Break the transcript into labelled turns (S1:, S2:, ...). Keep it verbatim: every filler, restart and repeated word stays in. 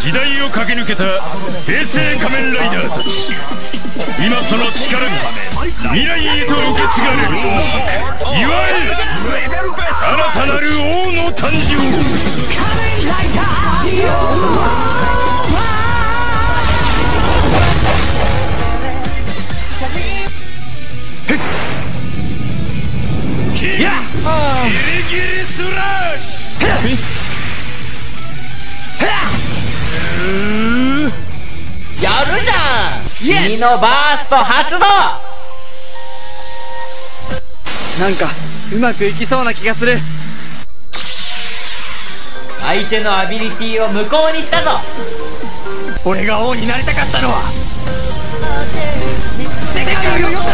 S1: 時代を駆け抜けた平成仮面ライダーたち、今その力が未来へと受け継がれる。祝え新たなる王の誕生。キンギリギリスラッシュ。
S2: やるじゃん。君のバースト発動。
S3: なんかうまくいきそうな気がする。
S2: 相手のアビリティを無効にしたぞ。
S3: 俺が王になりたかったのは世界を